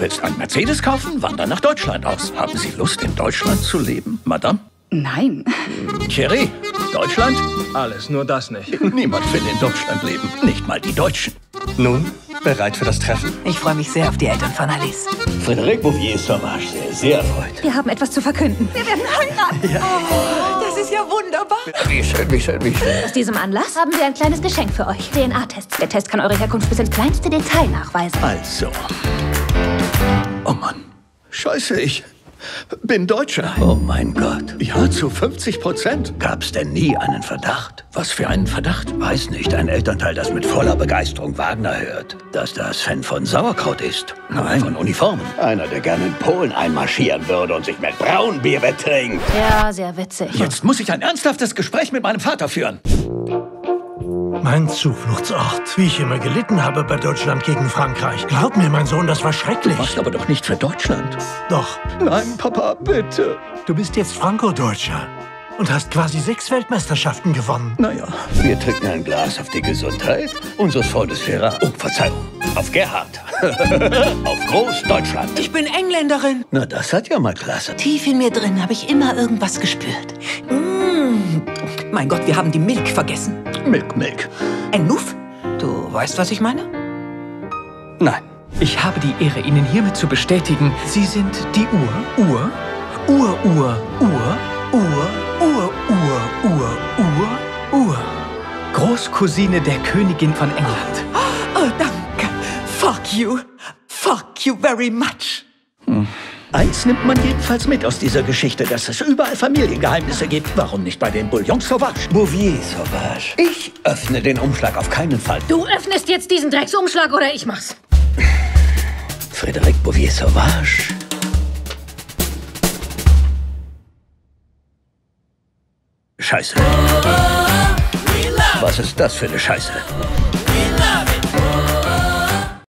willst einen Mercedes kaufen? Wandern nach Deutschland aus. Haben Sie Lust, in Deutschland zu leben, Madame? Nein. Thierry, Deutschland? Alles, nur das nicht. Niemand will in Deutschland leben. Nicht mal die Deutschen. Nun, bereit für das Treffen? Ich freue mich sehr auf die Eltern von Alice. Frédéric Bouvier-Sauvage, sehr erfreut. Wir haben etwas zu verkünden. Wir werden heiraten. Ja. Oh, das ist ja wunderbar. Wie schön, wie schön, wie schön. Aus diesem Anlass haben wir ein kleines Geschenk für euch. DNA-Test. Der Test kann eure Herkunft bis ins kleinste Detail nachweisen. Also. Oh Mann. Scheiße, ich bin Deutscher. Oh mein Gott. Ja, zu 50%. Gab's denn nie einen Verdacht? Was für einen Verdacht? Weiß nicht, ein Elternteil, das mit voller Begeisterung Wagner hört. Dass das Fan von Sauerkraut ist. Nein. Von Uniformen. Einer, der gerne in Polen einmarschieren würde und sich mit Braunbier betrinkt. Ja, sehr witzig. Jetzt muss ich ein ernsthaftes Gespräch mit meinem Vater führen. Mein Zufluchtsort. Wie ich immer gelitten habe bei Deutschland gegen Frankreich. Glaub mir, mein Sohn, das war schrecklich. Du machst aber doch nicht für Deutschland. Doch. Nein, Papa, bitte. Du bist jetzt Franco-Deutscher und hast quasi 6 Weltmeisterschaften gewonnen. Naja. Wir trinken ein Glas auf die Gesundheit unseres Freundes Gerard. Oh, Verzeihung. Auf Gerhard. Auf Großdeutschland. Ich bin Engländerin. Na, das hat ja mal klasse. Tief in mir drin habe ich immer irgendwas gespürt. Mein Gott, wir haben die Milch vergessen. Milk. Ein Nuff? Du weißt, was ich meine? Nein. Ich habe die Ehre, Ihnen hiermit zu bestätigen, Sie sind die Großcousine der Königin von England. Oh, danke. Fuck you. Fuck you very much. Eins nimmt man jedenfalls mit aus dieser Geschichte, dass es überall Familiengeheimnisse gibt. Warum nicht bei den Bouillon Sauvage? Bouvier-Sauvage. Ich öffne den Umschlag auf keinen Fall. Du öffnest jetzt diesen Drecksumschlag oder ich mach's. Frédéric Bouvier-Sauvage. Scheiße. Was ist das für eine Scheiße?